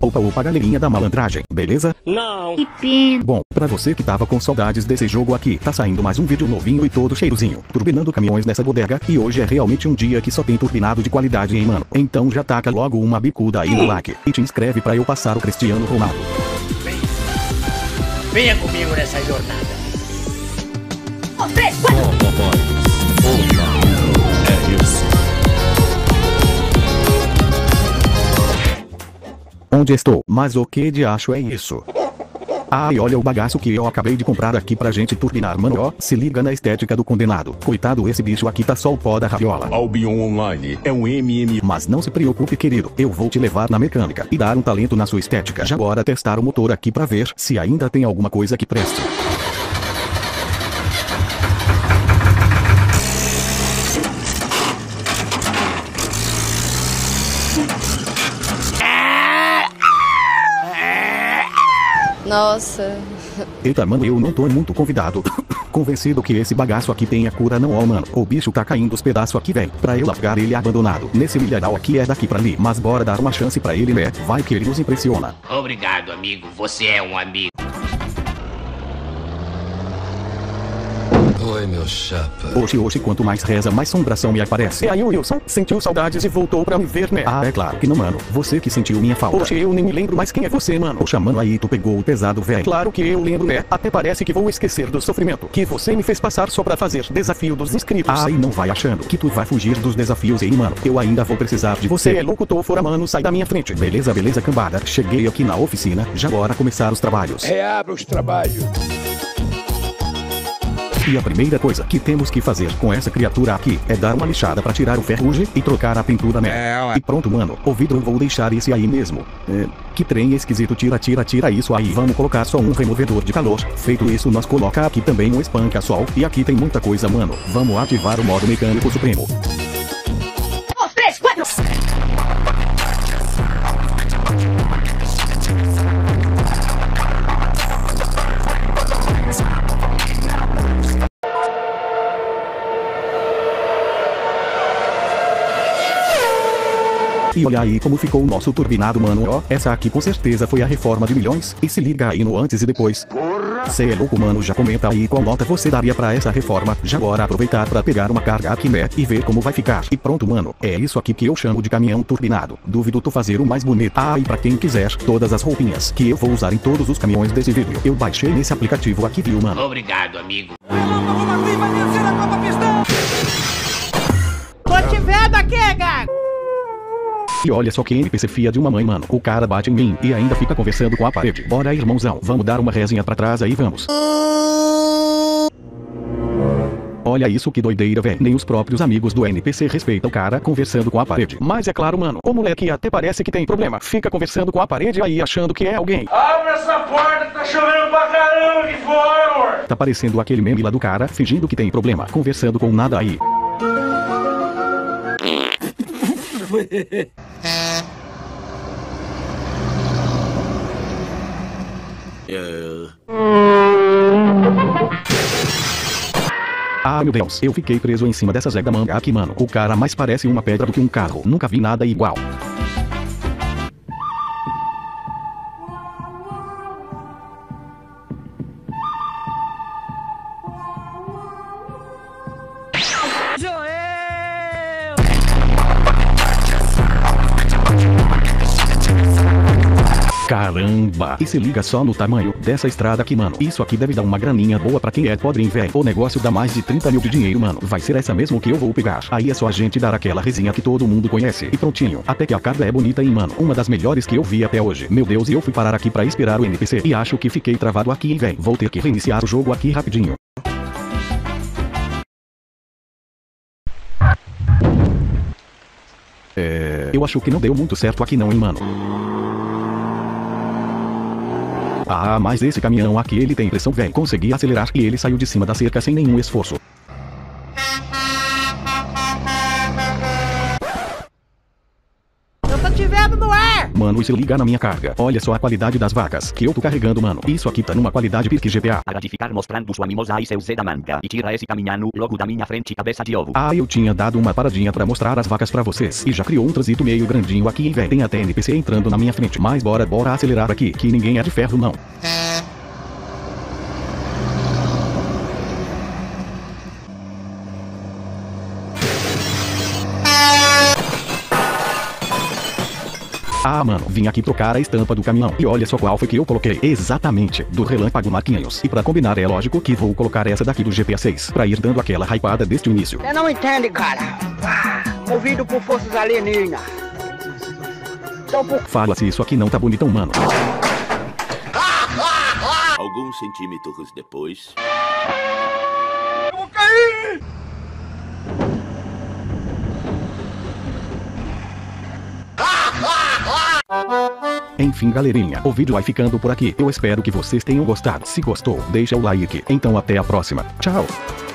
Opa, galerinha da malandragem, beleza? Não. Que pena. Bom, pra você que tava com saudades desse jogo aqui, tá saindo mais um vídeo novinho e todo cheirosinho, turbinando caminhões nessa bodega, e hoje é realmente um dia que só tem turbinado de qualidade, hein, mano? Então já taca logo uma bicuda aí no like, e te inscreve pra eu passar o Cristiano Ronaldo. Venha comigo nessa jornada. 1, 3, 4. É isso. Onde estou? Mas o que de acho é isso? Ai, olha o bagaço que eu acabei de comprar aqui pra gente turbinar, mano. Ó, se liga na estética do condenado. Coitado, esse bicho aqui tá só o pó da rabiola. Albion Online é um MM. Mas não se preocupe, querido, eu vou te levar na mecânica e dar um talento na sua estética. Já bora testar o motor aqui pra ver se ainda tem alguma coisa que preste. Nossa. Eita, mano, eu não tô muito convencido que esse bagaço aqui tenha cura não, ó, mano. O bicho tá caindo os pedaços aqui, velho. Pra eu largar ele abandonado. Nesse milharal aqui é daqui pra ali. Mas bora dar uma chance pra ele, né? Vai que ele nos impressiona. Obrigado, amigo. Você é um amigo. Oi, meu chapa. Oxi, quanto mais reza, mais assombração me aparece. E aí, Wilson, sentiu saudades e voltou pra me ver, né? Ah, é claro que não, mano. Você que sentiu minha falta. Oxi, eu nem me lembro mais quem é você, mano. Poxa, mano, aí tu pegou o pesado, velho. Claro que eu lembro, né? Até parece que vou esquecer do sofrimento que você me fez passar só pra fazer desafio dos inscritos. Ah, e não vai achando que tu vai fugir dos desafios, hein, mano. Eu ainda vou precisar de você. É louco, tô fora, mano. Sai da minha frente. Beleza, cambada. Cheguei aqui na oficina. Já bora começar os trabalhos. Reabra os trabalhos. E a primeira coisa que temos que fazer com essa criatura aqui é dar uma lixada pra tirar o ferrugem e trocar a pintura, né? E pronto, mano, o vidro vou deixar esse aí mesmo. Que trem esquisito, tira isso aí. Vamos colocar só um removedor de calor. Feito isso, nós coloca aqui também um espanca-sol. E aqui tem muita coisa, mano. Vamos ativar o modo mecânico supremo. 1, 3, 4. E olha aí como ficou o nosso turbinado, mano. Ó, essa aqui com certeza foi a reforma de milhões. E se liga aí no antes e depois. Cê é louco, mano. Já comenta aí qual nota você daria pra essa reforma. Já bora aproveitar pra pegar uma carga aqui, né? E ver como vai ficar. E pronto, mano. É isso aqui que eu chamo de caminhão turbinado. Duvido tu fazer o mais bonito. Ah, e pra quem quiser, todas as roupinhas que eu vou usar em todos os caminhões desse vídeo, eu baixei nesse aplicativo aqui, viu, mano? Obrigado, amigo. Tô te vendo aqui, gago! E olha só que NPC fia de uma mãe, mano. O cara bate em mim e ainda fica conversando com a parede. Bora, irmãozão. Vamos dar uma resinha pra trás aí, vamos. Olha isso, que doideira, velho. Nem os próprios amigos do NPC respeitam o cara conversando com a parede. Mas é claro, mano, o moleque até parece que tem problema. Fica conversando com a parede aí achando que é alguém. Abre essa porta, tá chovendo pra caramba aqui fora, amor. Tá parecendo aquele meme lá do cara fingindo que tem problema, conversando com nada aí. Ah, meu Deus, eu fiquei preso em cima dessa zega manga aqui, mano. O cara mais parece uma pedra do que um carro. Nunca vi nada igual. Caramba! E se liga só no tamanho dessa estrada aqui, mano. Isso aqui deve dar uma graninha boa pra quem é pobre, velho. O negócio dá mais de 30 mil de dinheiro, mano. Vai ser essa mesmo que eu vou pegar. Aí é só a gente dar aquela resinha que todo mundo conhece. E prontinho. Até que a carga é bonita, hein, mano. Uma das melhores que eu vi até hoje. Meu Deus, e eu fui parar aqui pra esperar o NPC. E acho que fiquei travado aqui, velho. Vou ter que reiniciar o jogo aqui rapidinho. Eu acho que não deu muito certo aqui não, hein, mano. Ah, mas esse caminhão aqui ele tem pressão, velho. Consegui acelerar e ele saiu de cima da cerca sem nenhum esforço. Eu tô te vendo no ar! Mano, e se ligar na minha carga? Olha só a qualidade das vacas que eu tô carregando, mano. Isso aqui tá numa qualidade Pirk GPA. Para de ficar mostrando sua mimosa e seu Zé da manga. E tira esse caminhano logo da minha frente, cabeça de ovo. Ah, eu tinha dado uma paradinha pra mostrar as vacas pra vocês. E já criou um transito meio grandinho aqui, véi. Tem até NPC entrando na minha frente. Mas bora acelerar aqui, que ninguém é de ferro, não. Ah, mano, vim aqui trocar a estampa do caminhão. E olha só qual foi que eu coloquei. Exatamente, do Relâmpago Marquinhos. E pra combinar é lógico que vou colocar essa daqui do GTA 6. Pra ir dando aquela hypada desde o início. Você não entende, cara. Movido por forças alienígenas. Fala se isso aqui não tá bonitão, mano. Alguns centímetros depois... Eu vou cair! Enfim, galerinha, o vídeo vai ficando por aqui. Eu espero que vocês tenham gostado. Se gostou, deixa o like. Então até a próxima. Tchau!